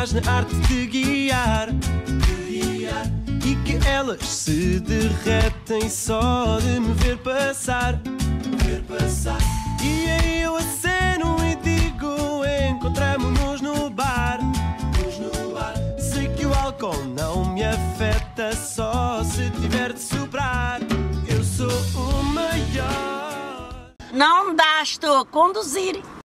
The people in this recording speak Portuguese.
mais na arte de guiar. E que elas se derretem só de me ver passar. E aí eu aceno e digo: encontramo-nos no bar. Sei que o álcool não me afeta, só se tiver de sobrar. Eu sou o maior. Não dá, estou a conduzir.